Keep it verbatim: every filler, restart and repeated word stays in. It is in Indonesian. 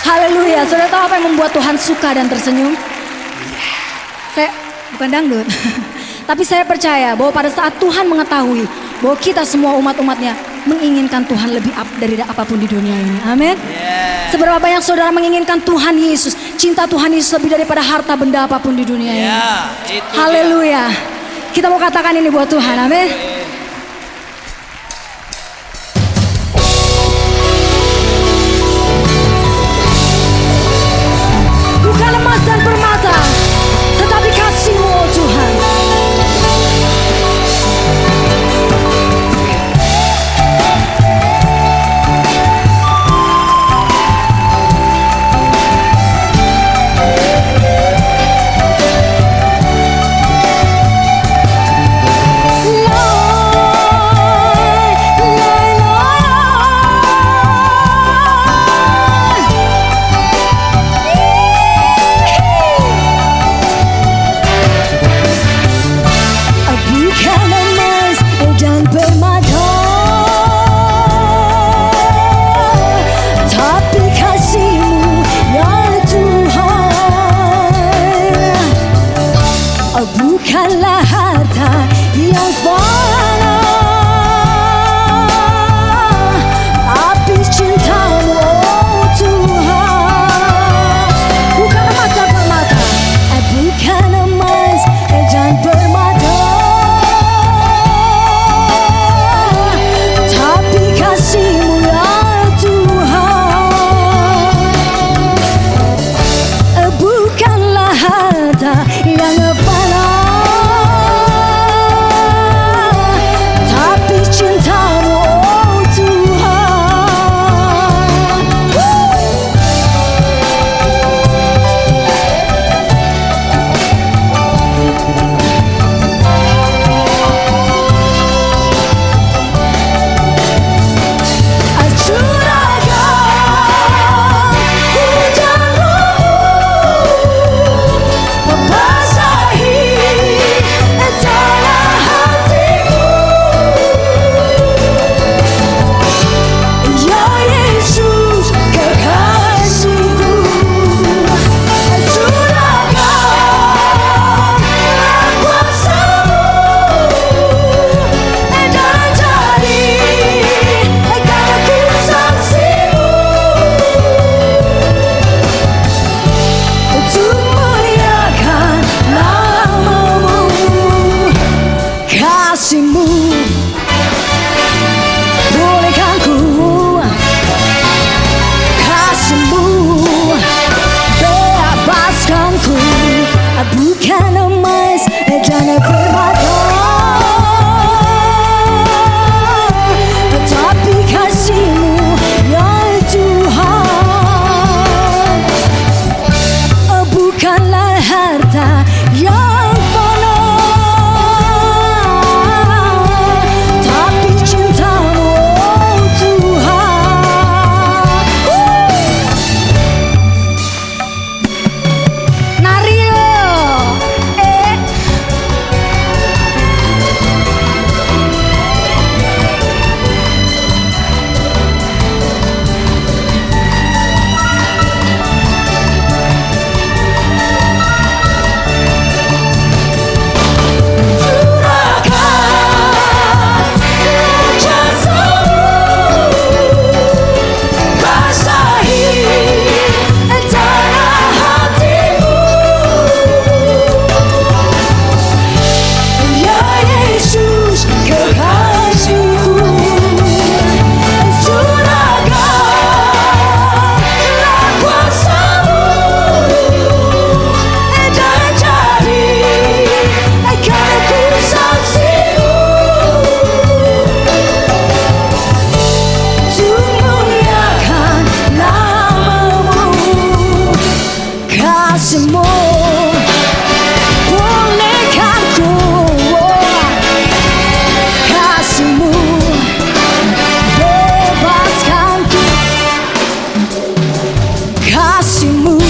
Haleluya. Saudara tahu apa yang membuat Tuhan suka dan tersenyum? Saya bukan dangdut. Tapi saya percaya bahwa pada saat Tuhan mengetahui bahwa kita semua umat-umatnya menginginkan Tuhan lebih up dari apapun di dunia ini. Amin. Yeah. Seberapa banyak saudara menginginkan Tuhan Yesus, cinta Tuhan Yesus lebih daripada harta benda apapun di dunia ini. Yeah, haleluya. Kita mau katakan ini buat Tuhan. Amin. Bukan emas dan permata, tetapi kasih-Mu, oh Tuhan. Bukanlah harta yang fana, tapi cinta-Mu, oh Tuhan. Bukan emas dan permata, bukan emas dan permata, tapi kasih-Mu ya Tuhan. Bukanlah harta yang fana, kasih-Mu, bolehkan ku, kasih-Mu, bebaskan ku. Bukan emas dan permata, tapi kasih-Mu ya Tuhan. Bukanlah harta yang fana, kasih-Mu, bolehkan ku, kasih-Mu, bebaskan ku, kasih-Mu.